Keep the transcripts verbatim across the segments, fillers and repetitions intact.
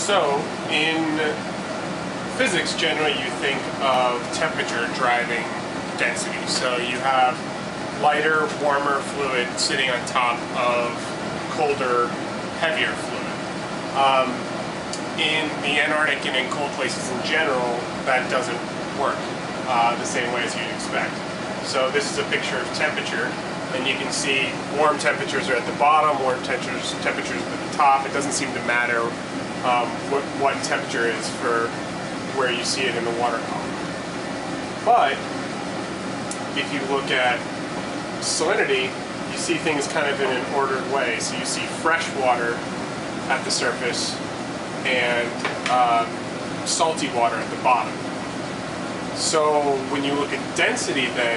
So, in physics, generally you think of temperature driving density. So you have lighter, warmer fluid sitting on top of colder, heavier fluid. Um, in the Antarctic and in cold places in general, that doesn't work uh, the same way as you'd expect. So this is a picture of temperature, and you can see warm temperatures are at the bottom, warm temperatures, temperatures at the top. It doesn't seem to matter um, what, what temperature is for where you see it in the water column. But if you look at salinity, you see things kind of in an ordered way. So you see fresh water at the surface and uh, salty water at the bottom. So when you look at density then,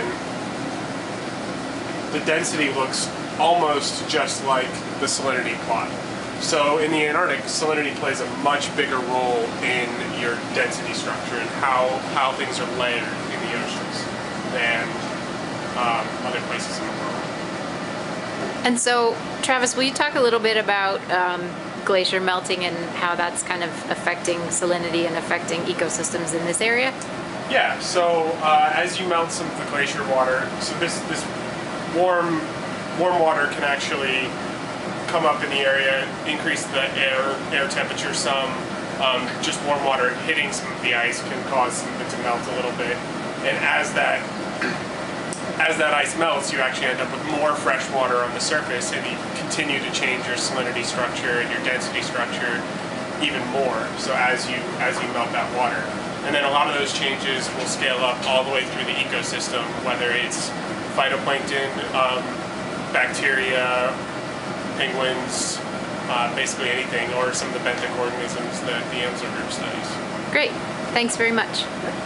the density looks almost just like the salinity plot. So in the Antarctic, salinity plays a much bigger role in your density structure and how, how things are layered in the oceans than um, other places in the world. And so, Travis, will you talk a little bit about um, glacier melting and how that's kind of affecting salinity and affecting ecosystems in this area? Yeah, so uh, as you melt some of the glacier water, so this, this warm, warm water can actually come up in the area, increase the air, air temperature some. Um, just warm water hitting some of the ice can cause some of it to melt a little bit. And as that, as that ice melts, you actually end up with more fresh water on the surface, and you continue to change your salinity structure and your density structure even more. So as you, as you melt that water. And then a lot of those changes will scale up all the way through the ecosystem, whether it's phytoplankton, um, bacteria, penguins, uh, basically anything, or some of the benthic organisms that the Amsel group studies. Great. Thanks very much.